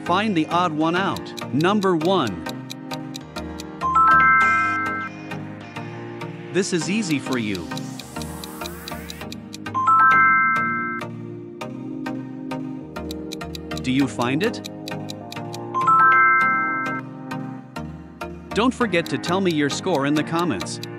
Find the odd one out. Number 1. This is easy for you. Do you find it? Don't forget to tell me your score in the comments.